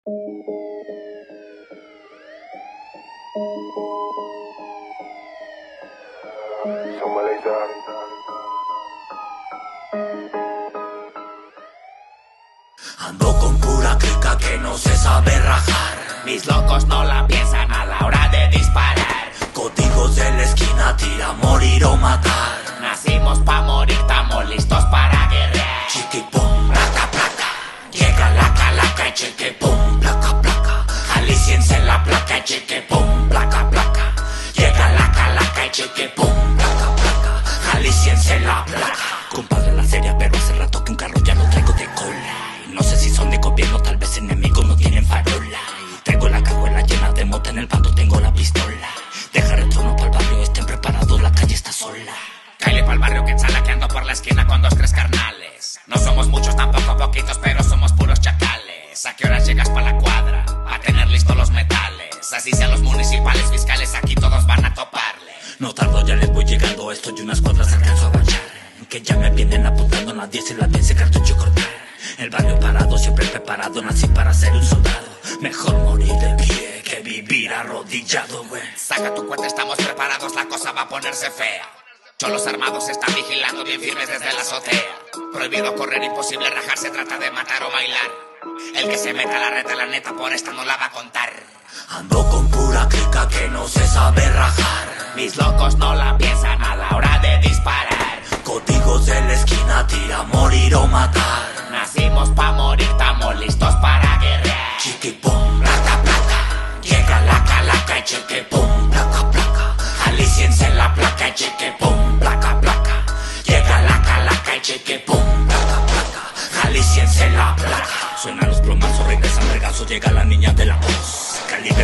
Ando con pura clica que no se sabe rajar. Mis locos no la piensan a la hora de disparar. Códigos de la esquina, tira, morir o matar. Nacimos pa' morir, estamos listos para guerrear. Chiqui pum, placa, placa. Llega la calaca y cheque pum, placa, placa. Jalisciense en la placa y cheque pum, placa, placa. Llega la calaca y cheque pum, placa, placa. Jalisciense en la placa. Compadre, la serie, pero hace rato que un carro ya lo traigo de cola. Y no sé si son de gobierno, tal vez enemigos no tienen farola. Y traigo la cajuela llena de mota, en el bando tengo la pistola. Dejar el trono pa'l barrio, estén preparados, la calle está sola. Cáele pa'l barrio que ensala que ando por la esquina con 2, 3 carnales. No somos muchos, tampoco poquitos, pero somos puros chacales. ¿A qué horas llegas pa' la cuadra? A tener listos los metales. Así sean los municipales, fiscales, aquí todos van a toparle. No tardo, ya les voy llegando, estoy unas cuadras alcanzo a avanzar. Que ya me vienen apuntando, nadie se la piense, cartucho cortar. El barrio parado, siempre preparado, nací para ser un soldado. Mejor morir de pie que vivir arrodillado, güey. Saca tu cuenta, estamos preparados, la cosa va a ponerse fea. Cholos armados están vigilando bien firmes desde la azotea. Prohibido correr, imposible rajar, se trata de matar o bailar. El que se meta a la reta, la neta, por esta no la va a contar. Ando con pura clica que no se sabe rajar. Mis locos no la piensan a la hora de disparar. Códigos de la esquina, tira, morir o matar. Nacimos pa' morir, estamos listos para guerrear. Chiqui pum, placa, placa. Llega la calaca y cheque pum, placa, placa. Jalisciense en la placa y cheque pum, placa, placa. Llega la calaca y cheque pum, placa, placa. Jalisciense en la placa. Suenan los plomazos, regresan regazos, llega la niña de la voz. Calibre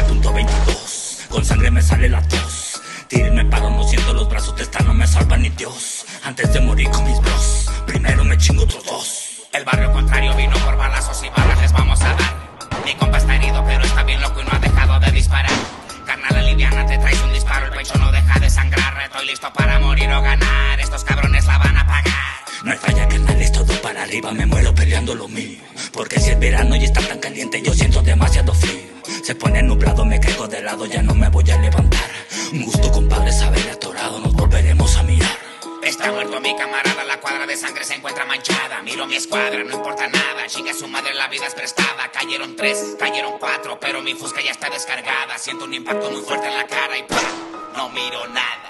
.22, con sangre me sale la tos. Tiro y me paro, no siento los brazos de esta, no me salva ni Dios. Antes de morir con mis bros, primero me chingo otros 2. El barrio contrario vino por balazos y balas les vamos a dar. Mi compa está herido pero está bien loco y no ha dejado de disparar. Carnal aliviana, te traes un disparo, el pecho no deja de sangrar. Estoy listo para morir o ganar, estos cabrones la van a pagar. No hay falla, carnal, es todo para arriba, me muero peleando lo mío. Porque si es verano y está tan caliente, yo siento demasiado frío. Se pone nublado, me caigo de lado, ya no me voy a levantar. Un gusto, compadre, saber atorado, nos volveremos a mirar. Está muerto mi camarada, la cuadra de sangre se encuentra manchada. Miro mi escuadra, no importa nada, chinga su madre, la vida es prestada. Cayeron 3, cayeron 4, pero mi fusca ya está descargada. Siento un impacto muy fuerte en la cara y ¡pum! No miro nada.